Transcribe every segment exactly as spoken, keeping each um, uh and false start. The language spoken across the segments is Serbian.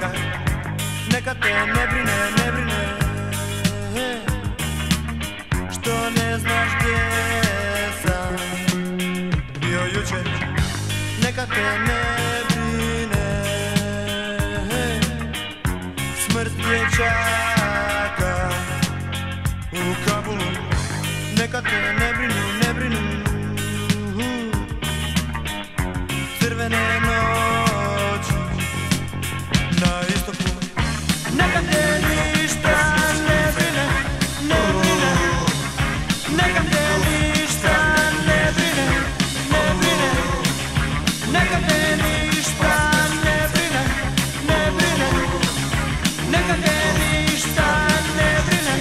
neka, neka te ne brine, ne brine, što ne znaš gdje sam bio jučer. Neka te ne brine, smrt dječaka u Kabulu. Neka te ne brinu, ne brinu, crvene noći na istoku. Neka te ništa ne brine, ne brine, neka te ništa ne brine, ne brine, neka te ništa ne brine, ne brine, neka te ništa ne brine.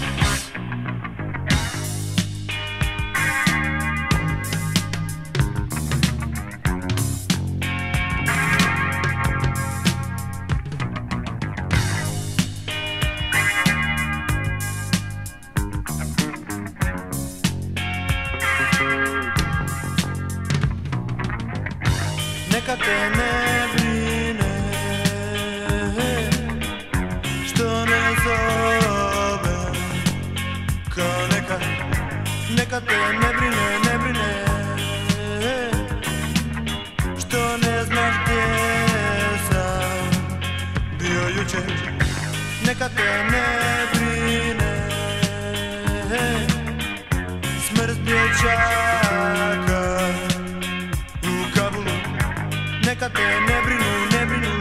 Neka te ne brine, što ne zove kao nekad. Neka te ne brine, ne brine, što ne znaš gdje sam bio jučer. Neka te ne brine, smrt dječaka u Kabulu. Neka te ne brinu, ne brinu,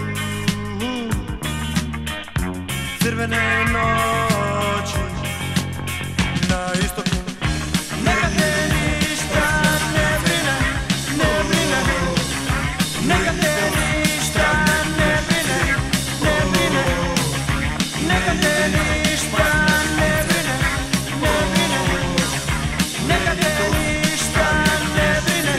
crvene noći na istoku. Neka te ništa ne brine, ne brine, neka te ništa ne brine, ne brine, neka te ništa ne brine, ne brine, neka te ništa ne brine.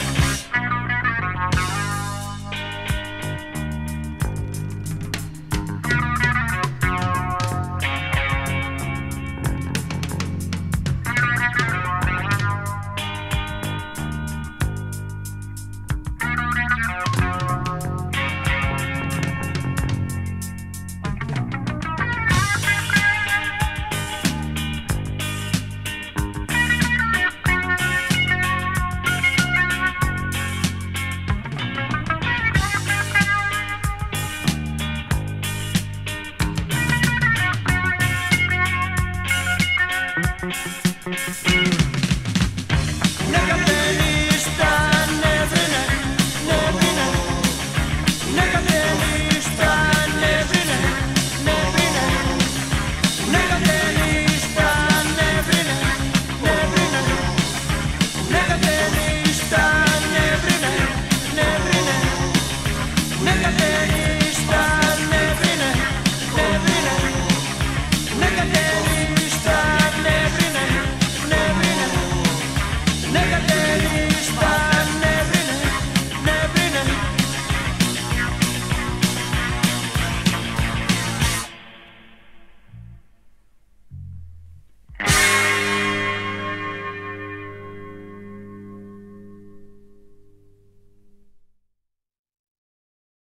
Neka te ništa ne brine, ne brine, neka te ništa ne brine, ne brine, neka te ništa ne brine, ne brine, neka te ništa ne brine, ne brine, neka